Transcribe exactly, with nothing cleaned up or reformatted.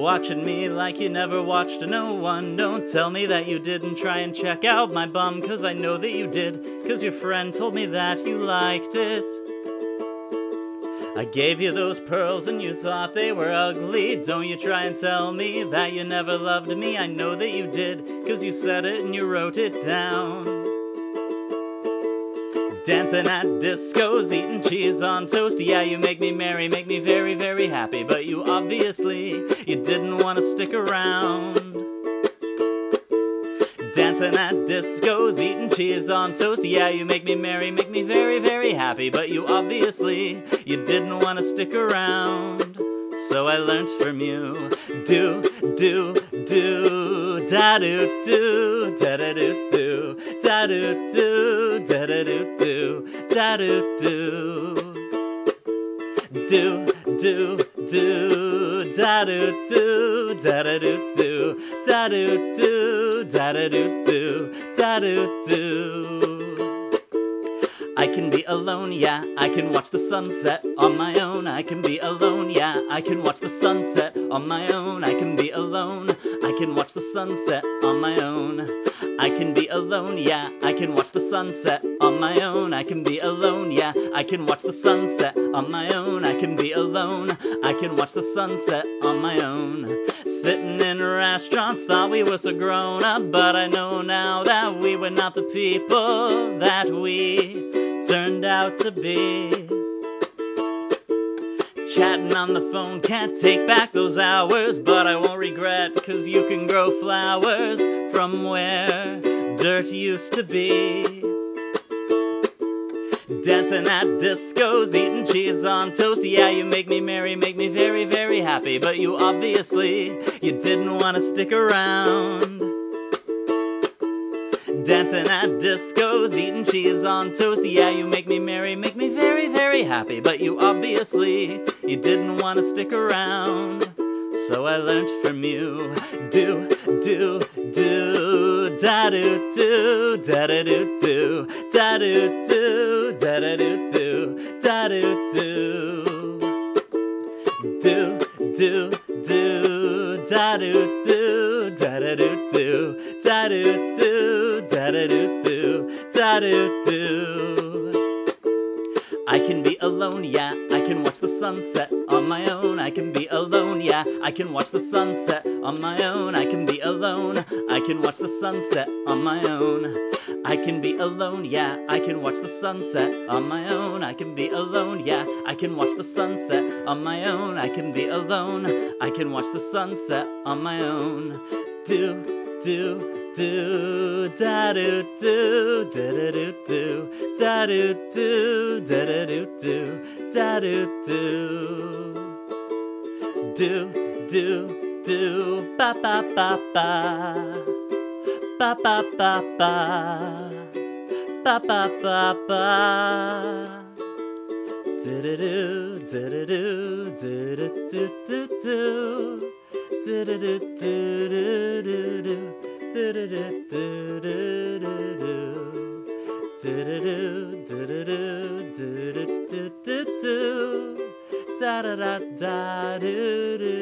watching me like you never watched no one. Don't tell me that you didn't try and check out my bum, cause I know that you did, cause your friend told me that you liked it. I gave you those pearls and you thought they were ugly. Don't you try and tell me that you never loved me. I know that you did, cause you said it and you wrote it down. Dancing at discos, eating cheese on toast. Yeah, you make me merry, make me very, very happy. But you obviously, you didn't want to stick around. Dancing at discos, eating cheese on toast. Yeah, you make me merry, make me very, very happy. But you obviously, you didn't want to stick around. So I learnt from you. Do, do, do, da-do-do, da-da-do-do, da-do-do, da-da-do-do, da-do-do. Do, do, do, da-do-do, da-da-do-do, da-do-do, da-da-do-do, da-do-do. I can be alone, yeah, I can watch the sunset on my own. I can be alone, yeah, I can watch the sunset on my own. I can be alone, I can watch the sunset on my own. I can be alone, yeah, I can watch the sunset on my own. I can be alone, yeah, I can watch the sunset on my own. I can be alone, I can watch the sunset on my own. Sitting in restaurants, thought we were so grown up, but I know now that we were not the people that we turned out to be. Chatting on the phone, can't take back those hours, but I won't regret, cause you can grow flowers from where dirt used to be. Dancing at discos, eating cheese on toast. Yeah, you make me merry, make me very, very happy. But you obviously, you didn't want to stick around. Dancing at discos, eating cheese on toast. Yeah, you make me merry, make me very, very happy. But you obviously, you didn't want to stick around. So I learnt from you. Do, do, do, da-do-do, da-da-do-do, da-do-do, da-da-do-do, da-do-do. Do, do, do, da-do-do, da-da-do-do, da-do-do, da-da-do-do, da-do-do. I can be alone, yeah, I can watch the sunset on my own. I can be alone, yeah, I can watch the sunset on my own. I can be alone, I can watch the sunset on my own. I can be alone, yeah, I can watch the sunset on my own. I can be alone, yeah, I can watch the sunset on my own. I can be alone, I can watch the sunset on my own. Do, do, do, da-do-do, da-da-do-do, da-do-do, da-da-do-do, da-do-do. Do, do, do, ba-ba-ba-ba, ba-ba-ba-ba, ba-ba-ba-ba. Do-do-do, do-do-do, do-do-do-do-do, do-do-do-do-do-do. Da da da da do.